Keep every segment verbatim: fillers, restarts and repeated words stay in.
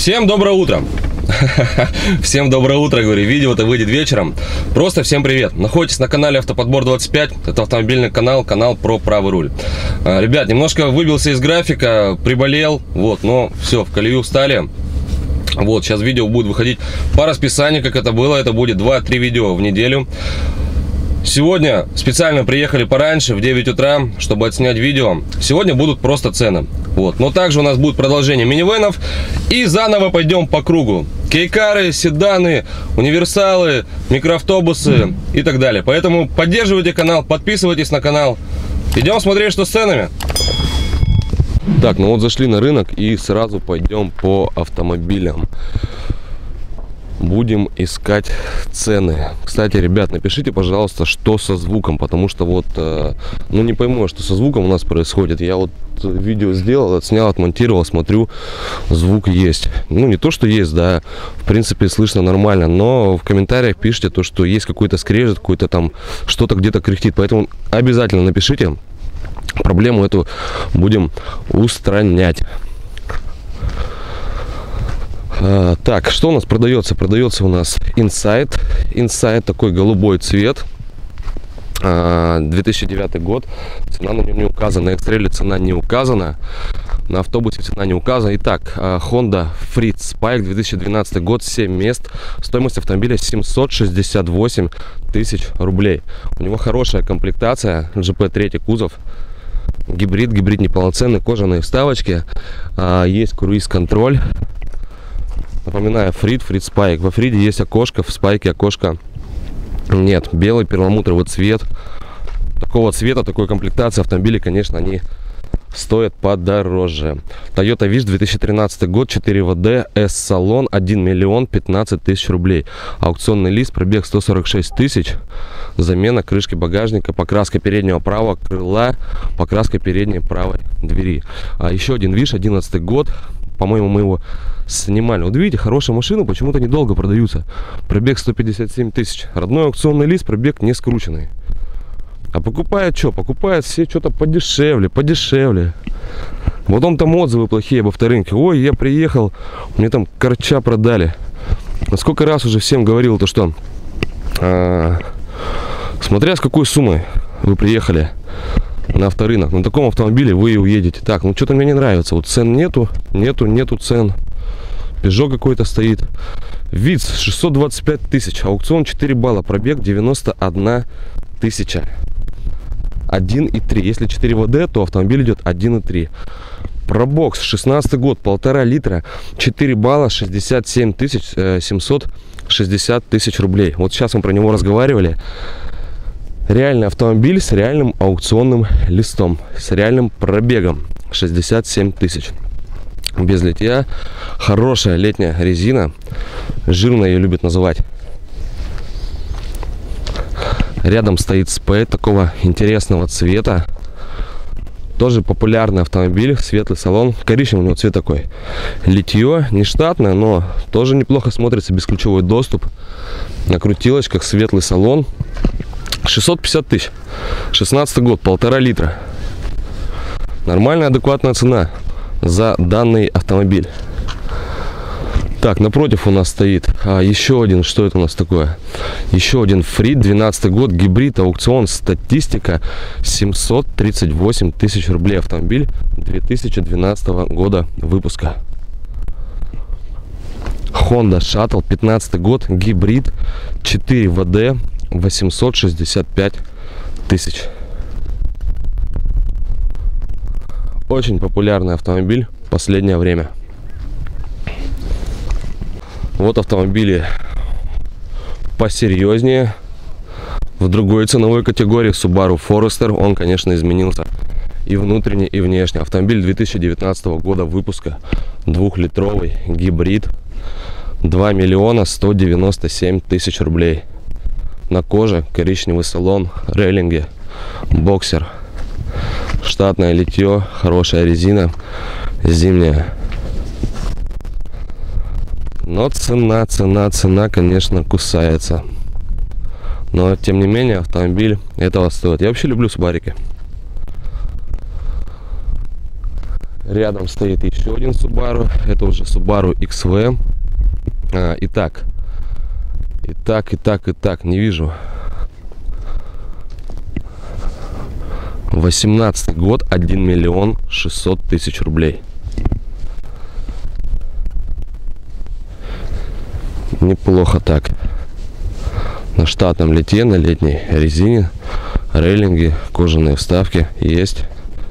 Всем доброе утро! Всем доброе утро, говорю, видео-то выйдет вечером. Просто всем привет! Находитесь на канале Автоподбор двадцать пять. Это автомобильный канал, канал про правый руль. Ребят, немножко выбился из графика, приболел, вот, но все, в колею встали. Вот, сейчас видео будет выходить по расписанию, как это было. Это будет два-три видео в неделю. Сегодня специально приехали пораньше, в девять утра, чтобы отснять видео. Сегодня будут просто цены. Вот. Но также у нас будет продолжение минивенов. И заново пойдем по кругу. Кейкары, седаны, универсалы, микроавтобусы и так далее. Поэтому поддерживайте канал, подписывайтесь на канал. Идем смотреть, что с ценами. Так, ну вот зашли на рынок и сразу пойдем по автомобилям. Будем искать цены. Кстати, ребят, напишите, пожалуйста, что со звуком, потому что вот, э, ну не пойму, что со звуком у нас происходит. Я вот видео сделал, отснял, отмонтировал, смотрю, звук есть. Ну не то, что есть, да, в принципе слышно нормально, но в комментариях пишите то, что есть какой-то скрежет, какой-то там, что-то где-то кряхтит. Поэтому обязательно напишите, проблему эту будем устранять. А, так, что у нас продается? Продается у нас Insight. Insight такой голубой цвет. А, две тысячи девятый год. Цена на нем не указана. На Экстреле цена не указана. На автобусе цена не указана. Итак, Honda Freed Spike, две тысячи двенадцатый год, семь мест. Стоимость автомобиля семьсот шестьдесят восемь тысяч рублей. У него хорошая комплектация. джи пи три кузов. Гибрид, гибрид неполноценный, кожаные вставочки. А, есть круиз-контроль. Напоминаю, Freed, Freed Spike. Во Фриде есть окошко, в Спайке окошко нет. Белый перламутровый цвет. Такого цвета, такой комплектации автомобилей, конечно, они стоят подороже. Toyota Wish, две тысячи тринадцатый год, четыре вэ дэ, S-салон, один миллион пятнадцать тысяч рублей. Аукционный лист, пробег сто сорок шесть тысяч. Замена крышки багажника, покраска переднего правого крыла, покраска передней правой двери. А еще один Wish, одиннадцатый год. По-моему, мы его снимали. Вот видите, хорошая машина, почему-то недолго продаются. Пробег сто пятьдесят семь тысяч. Родной аукционный лист, пробег не скрученный. А покупают что? Покупают все что-то подешевле, подешевле. Потом там отзывы плохие об авторынке. Ой, я приехал, мне там корча продали. Сколько раз уже всем говорил, то что а, смотря с какой суммой вы приехали на авторынок, на таком автомобиле вы и уедете. Так, ну что-то мне не нравится. Вот цен нету, нету, нету цен. Peugeot какой-то стоит. Виц шестьсот двадцать пять тысяч. Аукцион четыре балла. Пробег девяносто одна тысяча. один и три. Если четыре вэ дэ, то автомобиль идет один и три. Пробокс шестнадцатый год, полтора литра, четыре балла, шестьдесят семь тысяч семьсот шестьдесят тысяч рублей. Вот сейчас мы про него разговаривали. Реальный автомобиль с реальным аукционным листом, с реальным пробегом шестьдесят семь тысяч. Без литья. Хорошая летняя резина. Жирная ее любят называть. Рядом стоит Spade такого интересного цвета. Тоже популярный автомобиль. Светлый салон. Коричневый у него цвет такой. Литье не штатное, но тоже неплохо смотрится. Бесключевой доступ. На крутилочках. Светлый салон. шестьсот пятьдесят тысяч. шестнадцатый год, полтора литра. Нормальная, адекватная цена за данный автомобиль. Так, напротив у нас стоит а, еще один, что это у нас такое? Еще один Freed, двенадцатый год, гибрид, аукцион, статистика, семьсот тридцать восемь тысяч рублей. Автомобиль две тысячи двенадцатого года выпуска. Honda Shuttle, пятнадцатый год, гибрид, четыре вэ дэ, восемьсот шестьдесят пять тысяч. Очень популярный автомобиль в последнее время. Вот автомобили посерьезнее, в другой ценовой категории. Subaru Forester. Он, конечно, изменился и внутренне, и внешне. Автомобиль две тысячи девятнадцатого года выпуска, двухлитровый гибрид, два миллиона сто девяносто семь тысяч рублей. На коже, коричневый салон, рейлинги, боксер, штатное литье, хорошая резина, зимняя. Но цена, цена, цена, конечно, кусается. Но, тем не менее, автомобиль этого стоит. Я вообще люблю субарики. Рядом стоит еще один Subaru. Это уже Subaru икс ви. А, итак. Итак, итак, итак. Не вижу. восемнадцатый год. один миллион шестьсот тысяч рублей. Неплохо так. На штатном литье, на летней резине. Рейлинги, кожаные вставки есть.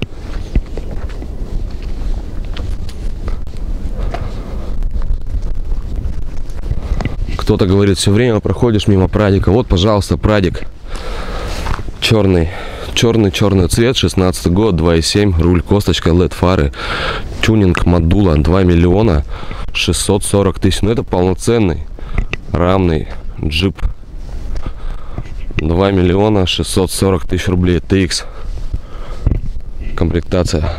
Кто-то говорит, все время проходишь мимо Прадика. Вот, пожалуйста, Прадик. Черный. Черный-черный цвет. шестнадцатый год. два и семь. Руль, косточка, эл и ди-фары. Тюнинг модула. два миллиона шестьсот сорок тысяч. Ну, это полноценный рамный джип. два миллиона шестьсот сорок тысяч рублей. ти икс. Комплектация.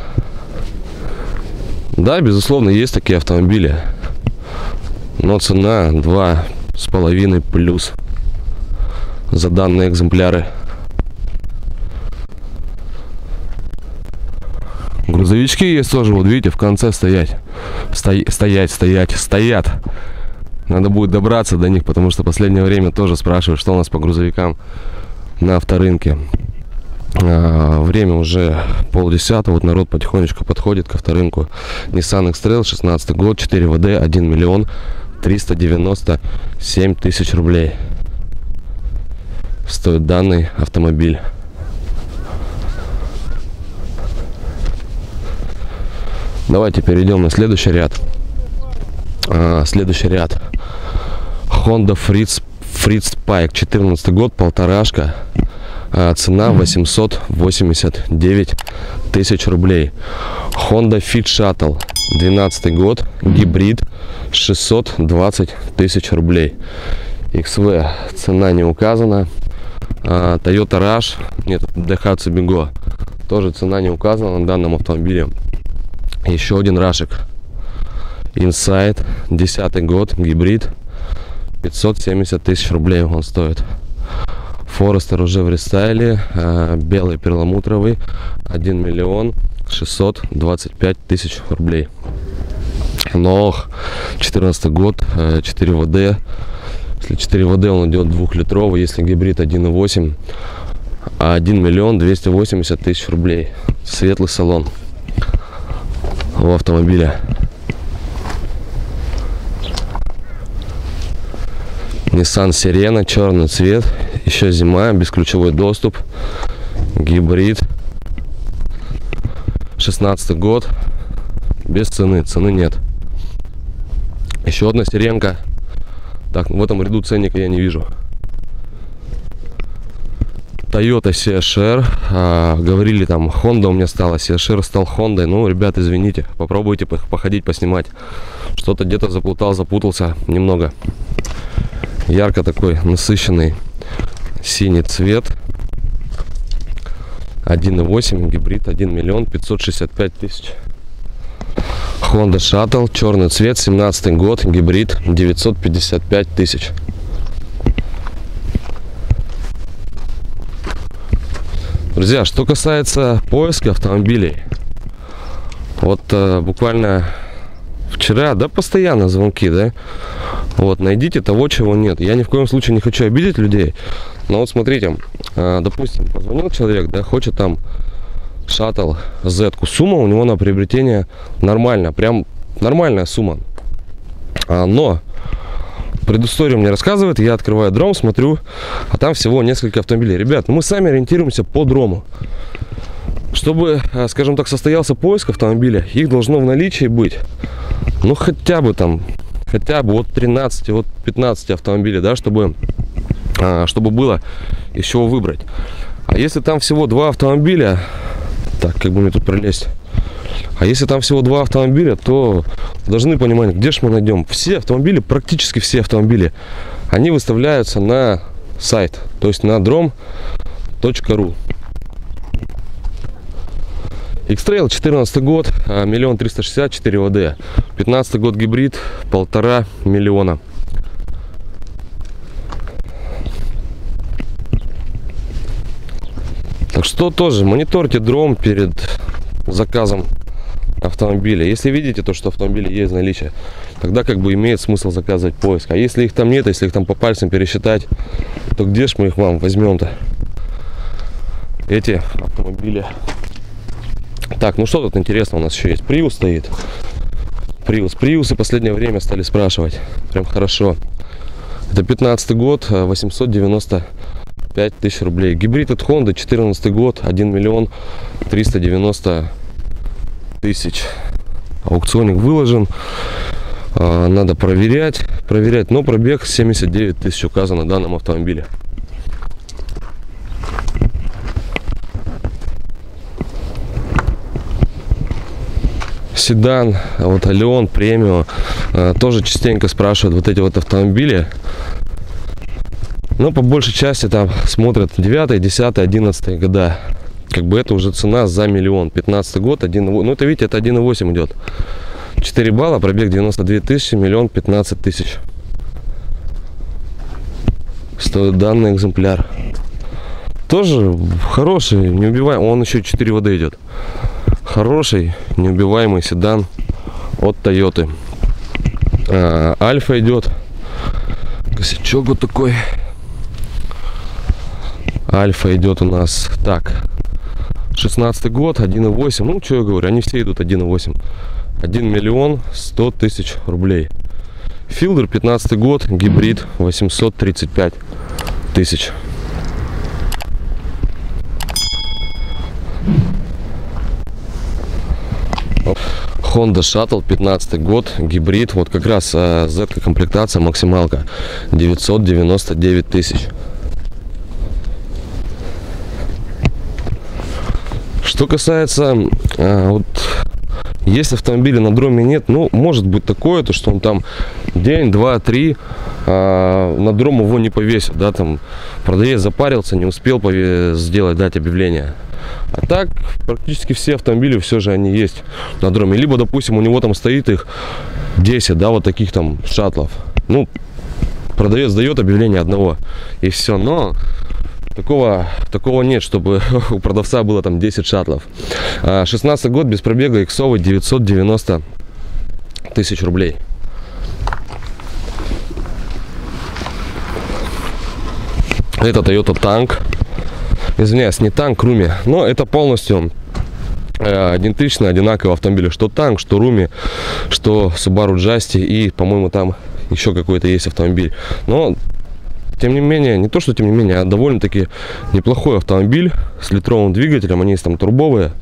Да, безусловно, есть такие автомобили. Но цена два с половиной плюс за данные экземпляры. Грузовички есть тоже, вот видите, в конце стоять. Сто... Стоять, стоять, стоят. Надо будет добраться до них, потому что в последнее время тоже спрашивают, что у нас по грузовикам на авторынке. А, время уже полдесятого, вот народ потихонечку подходит к авторынку. Nissan X-Trail, шестнадцатый год, четыре вэ дэ, один миллион триста девяносто семь тысяч рублей. Стоит данный автомобиль. Давайте перейдем на следующий ряд. А, следующий ряд. Honda Fritz, Fritz Pike, четырнадцатый год, полторашка. А, цена восемьсот восемьдесят девять тысяч рублей. Honda Fit Shuttle, двенадцатый год, гибрид, шестьсот двадцать тысяч рублей. икс ви, цена не указана. А, Toyota Rush, нет, Daihatsu Bigo, тоже цена не указана на данном автомобиле. Еще один рашик. Insight, десятый год, гибрид, пятьсот семьдесят тысяч рублей он стоит. Форестер уже в рестайле, а, белый перламутровый, один миллион шестьсот двадцать пять тысяч рублей. Но четырнадцатый год, четыре вэ дэ. Если четыре вэ дэ, он идет двухлитровый, если гибрид один и восемь, один миллион двести восемьдесят тысяч рублей. Светлый салон у автомобиля. Nissan Sirena, черный цвет, еще зима, бесключевой доступ, гибрид, шестнадцатый год, без цены, цены нет. Еще одна сиренка. Так, в этом ряду ценника я не вижу. Toyota си эйч ар, а, говорили там, Honda у меня стала, си эйч ар стал Honda. Ну, ребят, извините, попробуйте походить, поснимать. Что-то где-то заплутал, запутался немного. Ярко такой насыщенный синий цвет, один и восемь, гибрид, один миллион пятьсот шестьдесят пять тысяч. Honda Shuttle, черный цвет, семнадцатый год, гибрид, девятьсот пятьдесят пять тысяч. Друзья, что касается поиска автомобилей, вот э, буквально вчера, да, постоянно звонки, да, вот, найдите того, чего нет. Я ни в коем случае не хочу обидеть людей, но вот смотрите, э, допустим, позвонил человек, да, хочет там шаттл Z-ку, сумма у него на приобретение нормальная, прям нормальная сумма, а, но предысторию мне рассказывает, я открываю дром, смотрю, а там всего несколько автомобилей. Ребят, мы сами ориентируемся по дрому. Чтобы, скажем так, состоялся поиск автомобиля, их должно в наличии быть, ну, хотя бы там, хотя бы от тринадцати, от пятнадцати автомобилей, да, чтобы, чтобы было из чего выбрать. А если там всего два автомобиля, так, как бы мне тут пролезть, а если там всего два автомобиля, то должны понимать, где же мы найдем. Все автомобили, практически все автомобили, они выставляются на сайт, то есть на дром точка ру. X-Trail, четырнадцатый год, миллион триста шестьдесят, четыре вэ дэ. пятнадцатый год, гибрид, полтора миллиона. Так что тоже мониторьте дром перед заказом автомобиля. Если видите то, что автомобили есть в наличии, тогда как бы имеет смысл заказывать поиск. А если их там нет, если их там по пальцам пересчитать, то где ж мы их вам возьмем-то? Эти автомобили. Так, ну что тут интересно у нас еще есть? Prius стоит. Prius. Prius в последнее время стали спрашивать. Прям хорошо. Это пятнадцатый год, восемьсот девяносто пять тысяч рублей. Гибрид от Honda, четырнадцатый год, один миллион триста девяносто тысяч. Аукционник выложен. Надо проверять, проверять. Но пробег семьдесят девять тысяч указан на данном автомобиле. Седан, вот Алион премиум, тоже частенько спрашивают вот эти вот автомобили. Но по большей части там смотрят девятый, десятый, одиннадцатый года. Как бы это уже цена за миллион. пятнадцатый год, один, ну это видите, это один и восемь идет. четыре балла, пробег девяносто две тысячи, миллион пятнадцать тысяч. Стоит данный экземпляр. Тоже хороший, неубиваемый. Он еще четыре воды идет. Хороший, неубиваемый седан от Toyota. А, Альфа идет. Косячок вот такой. Альфа идет у нас. Так. шестнадцатый год, один и восемь. Ну, что я говорю, они все идут один и восемь. один миллион сто тысяч рублей. Филдер, пятнадцатый год, гибрид, восемьсот тридцать пять тысяч. Honda Shuttle, пятнадцатый год, гибрид, вот как раз э, Z-комплектация, максималка, девятьсот девяносто девять тысяч. Что касается, э, вот, если автомобиля на дроме нет, ну, может быть такое, то что он там день, два, три, э, на дром его не повесит, да, там, продавец запарился, не успел сделать, дать объявление. А так, практически все автомобили все же они есть на дроме. Либо, допустим, у него там стоит их десять, да, вот таких там шаттлов. Ну, продавец дает объявление одного, и все. Но такого, такого нет, чтобы у продавца было там десять шаттлов. шестнадцатый год, без пробега, иксовый, девятьсот девяносто тысяч рублей. Это Toyota Tank. Извиняюсь, не танк, Руми, но это полностью э, идентичные, одинаковые автомобили. Что танк, что Руми, что Subaru Justy и, по-моему, там еще какой-то есть автомобиль. Но, тем не менее, не то, что тем не менее, а довольно-таки неплохой автомобиль с литровым двигателем. Они есть там турбовые.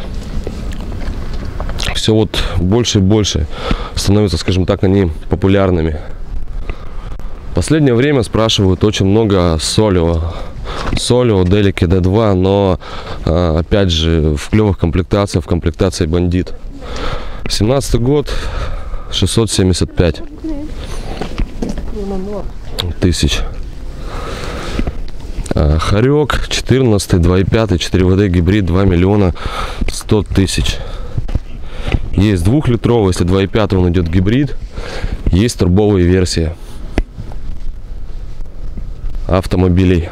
Все вот больше и больше становятся, скажем так, они популярными. В последнее время спрашивают очень много Solio. Solio, Delica ди два, но опять же в клевых комплектациях, в комплектации бандит. семнадцатый год, шестьсот семьдесят пять тысяч. Хорек, четырнадцатый, два и пять, четыре вэ дэ гибрид, два миллиона сто тысяч. Есть двухлитровый, если два и пять он идет гибрид, есть турбовые версии автомобилей.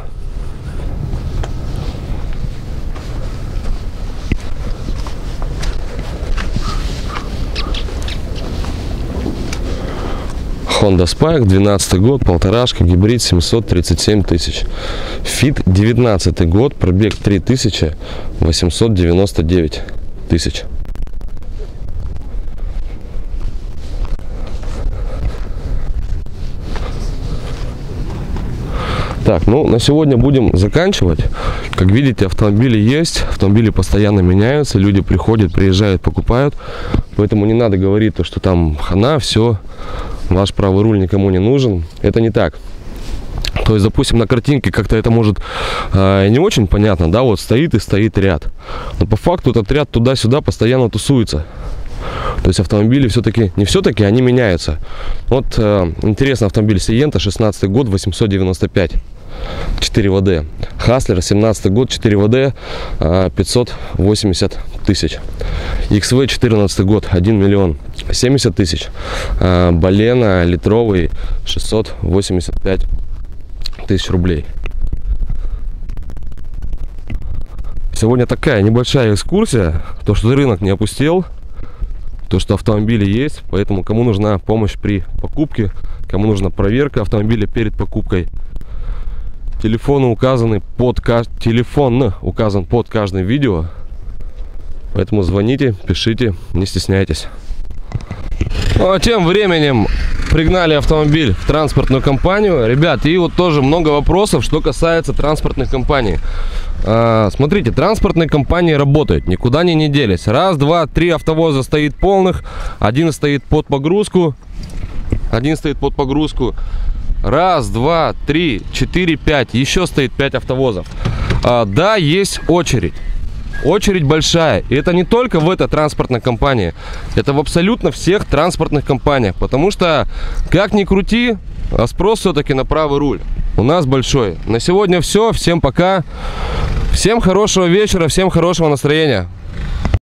Honda Spike, двенадцатый год, полторашка, гибрид, семьсот тридцать семь тысяч. Fit, девятнадцатый год, пробег три тысячи, восемьсот девяносто девять тысяч. Так, ну на сегодня будем заканчивать. Как видите, автомобили есть, автомобили постоянно меняются, люди приходят, приезжают, покупают. Поэтому не надо говорить, то, что там хана, все, ваш правый руль никому не нужен. Это не так. То есть, допустим, на картинке как-то это может э, не очень понятно, да, вот стоит и стоит ряд. Но по факту этот ряд туда-сюда постоянно тусуется. То есть автомобили все-таки, не все-таки, они меняются. Вот э, интересный автомобиль Сиента, шестнадцатый год, восемьсот девяносто пять, четыре вэ дэ. Хаслер, семнадцатый год, четыре вэ дэ, э, пятьсот восемьдесят тысяч. икс ви, четырнадцатый год, один миллион семьдесят тысяч. Э, Балена, литровый, шестьсот восемьдесят пять тысяч рублей. Сегодня такая небольшая экскурсия, то что рынок не опустел. то, что автомобили есть. Поэтому кому нужна помощь при покупке, кому нужна проверка автомобиля перед покупкой, телефоны указаны под телефон указан под каждым видео. Поэтому звоните, пишите, не стесняйтесь. Ну, а тем временем пригнали автомобиль в транспортную компанию. Ребят, и вот тоже много вопросов, что касается транспортных компаний. А, смотрите, транспортные компании работают, никуда они не делись. Раз, два, три автовоза стоит полных, один стоит под погрузку, один стоит под погрузку. Раз, два, три, четыре, пять, еще стоит пять автовозов. А, да, есть очередь. Очередь большая. И это не только в этой транспортной компании. Это в абсолютно всех транспортных компаниях. Потому что, как ни крути, а спрос все-таки на правый руль у нас большой. На сегодня все. Всем пока. Всем хорошего вечера. Всем хорошего настроения.